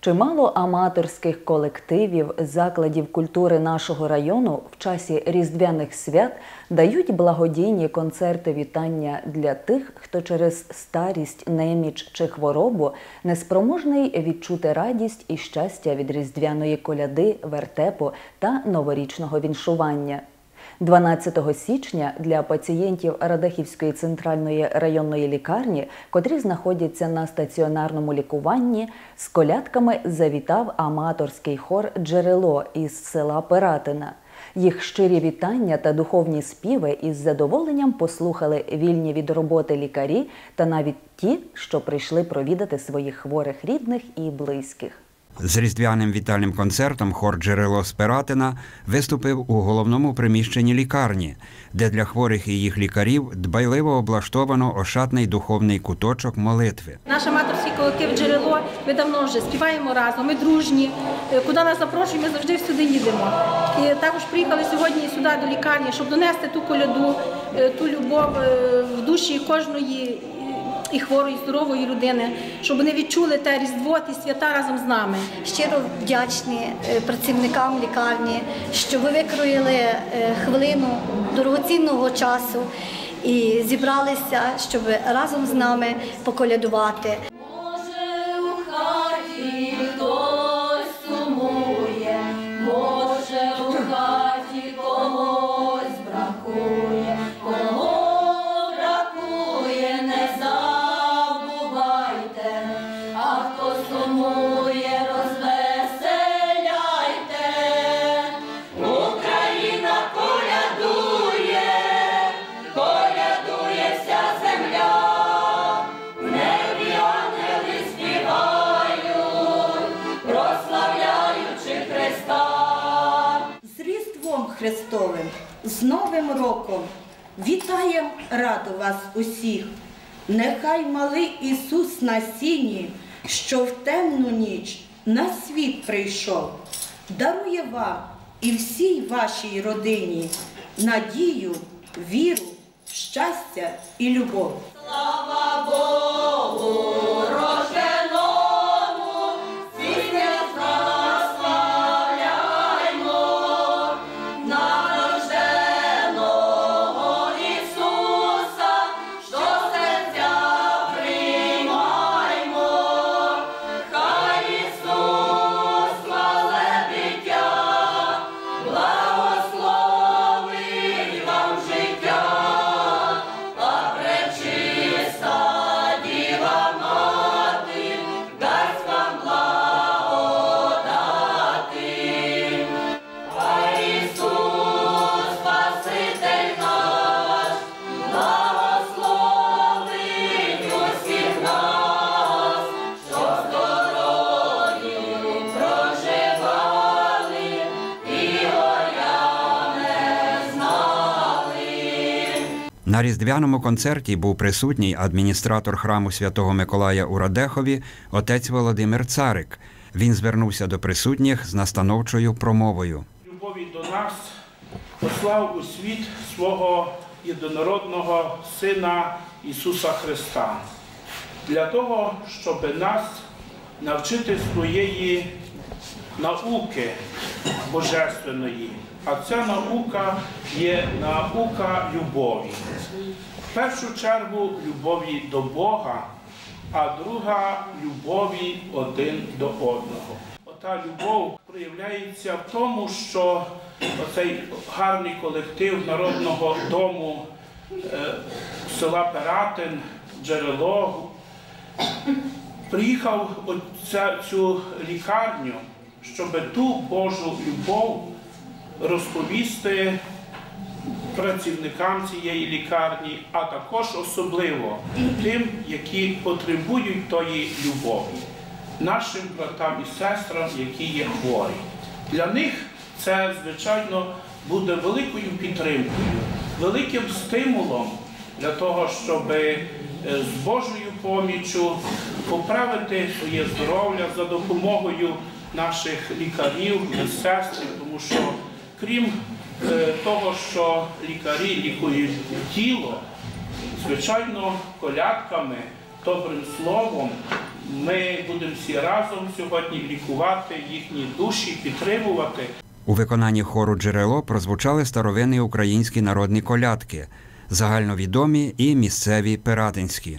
Чимало аматорських колективів, закладів культури нашого району в часі різдвяних свят дають благодійні концерти вітання для тих, хто через старість, неміч чи хворобу неспроможний відчути радість і щастя від різдвяної коляди, вертепу та новорічного віншування. 12 січня для пацієнтів Радехівської центральної районної лікарні, котрі знаходяться на стаціонарному лікуванні, з колядками завітав аматорський хор «Джерело» із села Пиратина. Їх щирі вітання та духовні співи із задоволенням послухали вільні від роботи лікарі та навіть ті, що прийшли провідати своїх хворих рідних і близьких. З різдвяним вітальним концертом хор «Джерело» з Пиратина виступив у головному приміщенні лікарні, де для хворих і їх лікарів дбайливо облаштовано ошатний духовний куточок молитви. Наш аматорський колектив «Джерело», ми давно вже співаємо разом, ми дружні. Куди нас запрошують, ми завжди всюди їдемо. І також приїхали сьогодні сюди до лікарні, щоб донести ту коляду, ту любов в душі кожної і хворої, здорової людини, щоб вони відчули те Різдво, ті свята разом з нами. Щиро вдячні працівникам лікарні, що ви викроїли хвилину дорогоцінного часу і зібралися, щоб разом з нами поколядувати. Христовим, з Новим роком! Вітаєм раду вас усіх! Нехай малий Ісус на сіні, що в темну ніч на світ прийшов, дарує вам і всій вашій родині надію, віру, щастя і любов. Слава Богу! На різдвяному концерті був присутній адміністратор храму Святого Миколая у Радехові отець Володимир Царик. Він звернувся до присутніх з настановчою промовою. Любові до нас послав у світ свого єдинородного Сина Ісуса Христа для того, щоб нас навчити своєї науки божественної. А ця наука є наука любові. В першу чергу любові до Бога, а друга любові один до одного. Ота любов проявляється в тому, що оцей гарний колектив Народного дому села Пиратин, «Джерело» приїхав у цю лікарню, щоб ту Божу любов розповісти працівникам цієї лікарні, а також особливо тим, які потребують тої любові, нашим братам і сестрам, які є хворі. Для них це, звичайно, буде великою підтримкою, великим стимулом для того, щоб з Божою поміччю поправити своє здоров'я за допомогою наших лікарів, медсестер, тому що крім того, що лікарі лікують тіло, звичайно, колядками, добрим словом ми будемо всі разом сьогодні лікувати їхні душі, підтримувати. У виконанні хору «Джерело» прозвучали старовинні українські народні колядки, загальновідомі і місцеві пиратинські.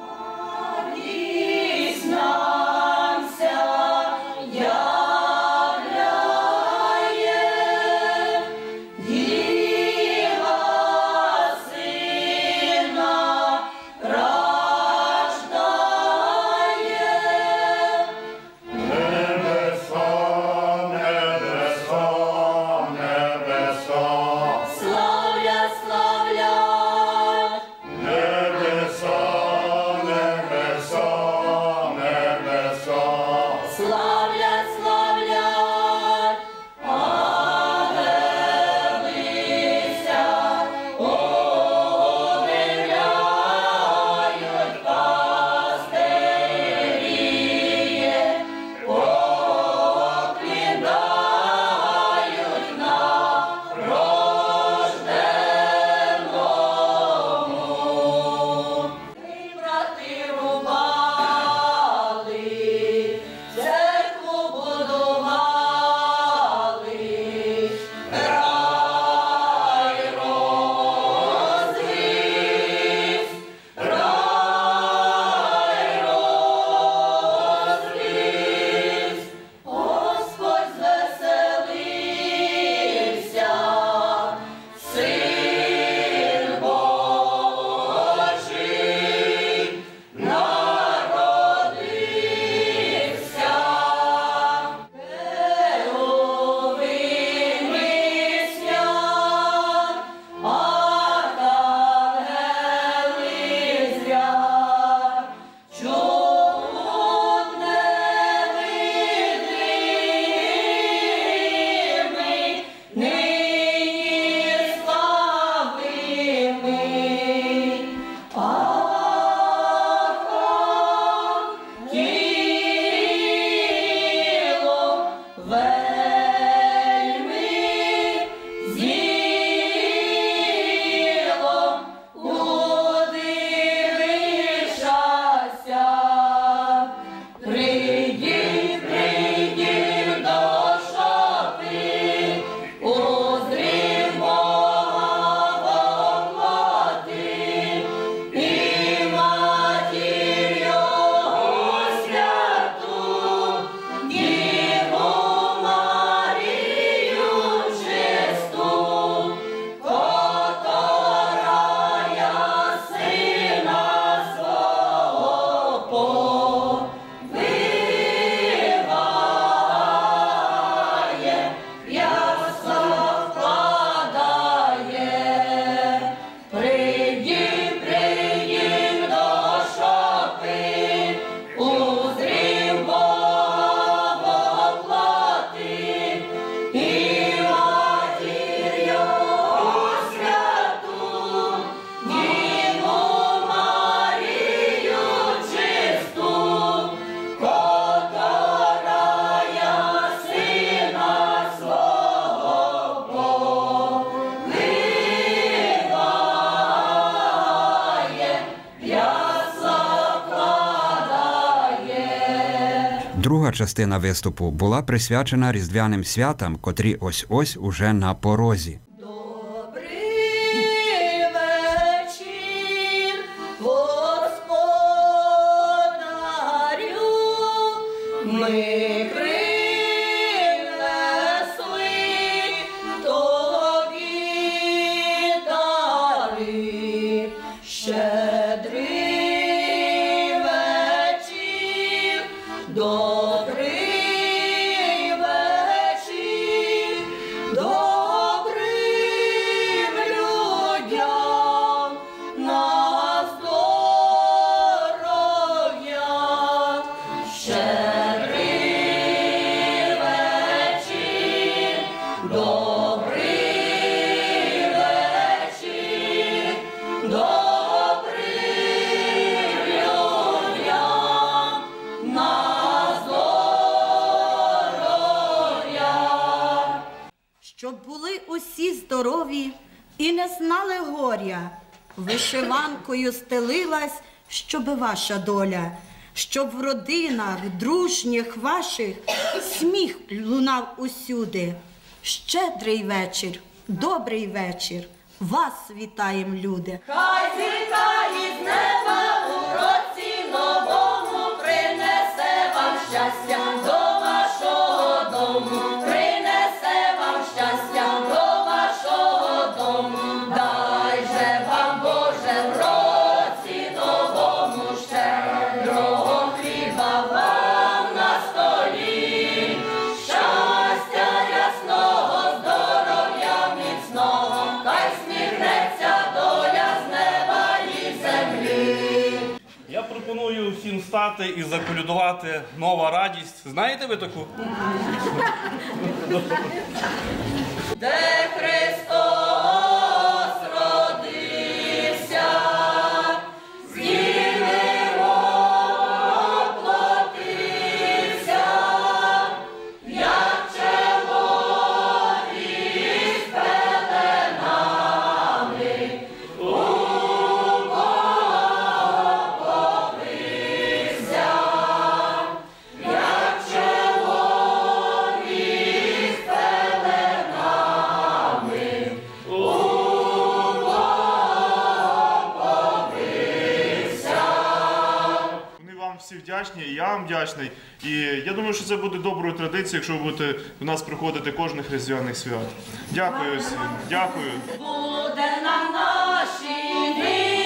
Друга частина виступу була присвячена різдвяним святам, котрі ось-ось уже на порозі. Щоб були усі здорові і не знали горя, вишиванкою стелилась, щоби ваша доля щоб в родинах дружніх ваших сміх лунав усюди. Щедрий вечір, добрий вечір, вас вітаєм, люди. Хай зірка із неба у році новому принесе вам щастя до вашого дому, принесе вам щастя до вашого дому. Дай же вам, Боже, в році новому щедрого хліба вам на столі, щастя ясного, здоров'я міцного, хай сміхнеться доля з неба і землі. Я пропоную всім встати і заколядувати «Нова радість». Знаєте ви таку? Де Христос родився, з Діви воплотився, як чоловік з пеленами, у Бога повився, як чоловік з пеленами, у Бога повився. Вони вам всі вдячні, і я вам вдячний. І я думаю, що це буде доброю традицією, якщо ви будете до нас приходити кожних різдвяних свят. Дякую всім. Дякую. Буде на нашій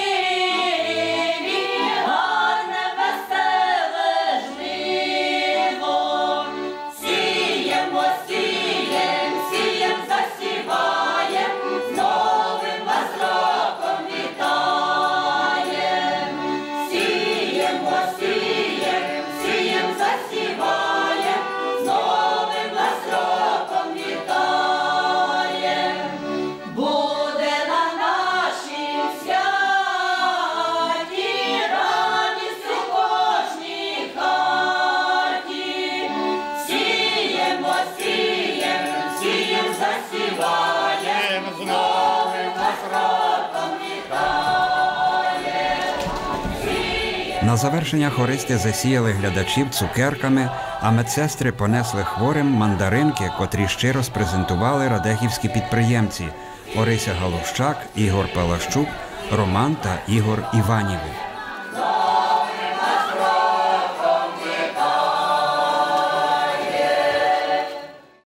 ниві гарне, веселе жниво. Сіємо, сієм, сієм, засіваєм, з новим вас роком вітаєм. Сіємо, сієм, сієм, засіваєм, з новим вас роком вітаєм. Буде на нашій святі радість у кожній хаті. Сіємо, сієм, сієм, засіваєм, з новим вас роком вітаєм. На завершення хористи засіяли глядачів цукерками, а медсестри понесли хворим мандаринки, котрі щиро спрезентували радехівські підприємці Орися Галущак, Ігор Палащук, Роман та Ігор Іванєви.